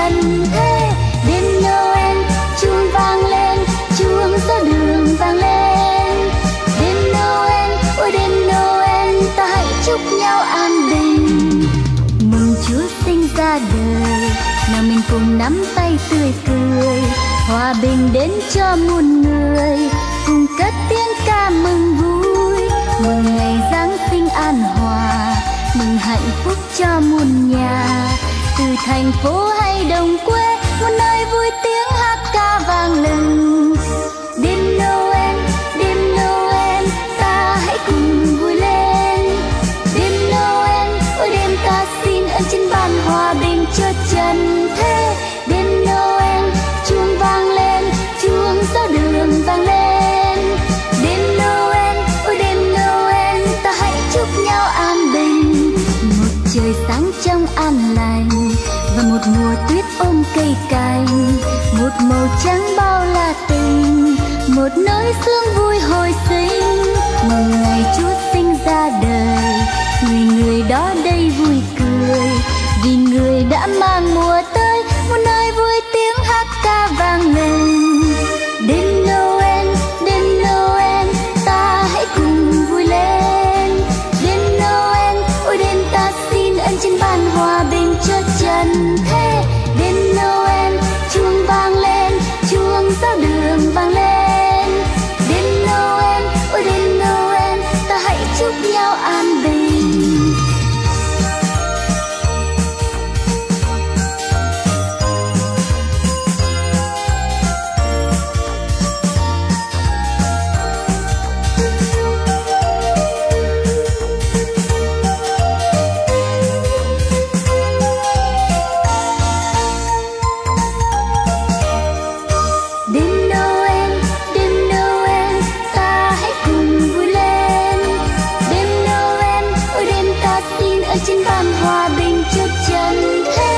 chân thế. Đêm Noel chuông vang lên, chuông gió đường vang lên. Đêm Noel, ôi đêm Noel, ta hãy chúc nhau an bình. Mừng Chúa sinh ra đời, nào mình cùng nắm tay tươi cười. Hòa bình đến cho muôn người, cùng cất tiếng ca mừng vui. Mừng ngày Giáng sinh an hòa, mừng hạnh phúc cho muôn nhà. Từ thành phố hay đồng quê, một nơi vui tiếng hát ca vang lừng. Đêm Noel, ta hãy cùng vui lên. Đêm Noel, ôi đêm ta xin ơn trên ban hòa bình cho trần thế. Đêm Noel chuông vang lên, chuông gió đường vang lên. Đêm Noel, ôi đêm Noel, ta hãy chúc nhau an bình. Một trời sáng trong an lành, và một mùa tuyết ôm cây cành. Một màu trắng bao la tình, một nỗi sương vui hồi sinh. Mừng ngày Chúa sinh ra đời, người đó đây vui cười. Vì người đã mang mùa tới, một nơi vui tiếng hát ca vang lên. Đêm Noel, ta hãy cùng vui lên. Đêm Noel, ôi đêm ta xin ơn trên ban hòa bình cho trần thế. Đêm Noel chuông vang lên, chuông gió đường vang lên. Đêm Noel, ôi đêm Noel, ta hãy chúc nhau an bình. Trên ban hòa bình cho trần thế.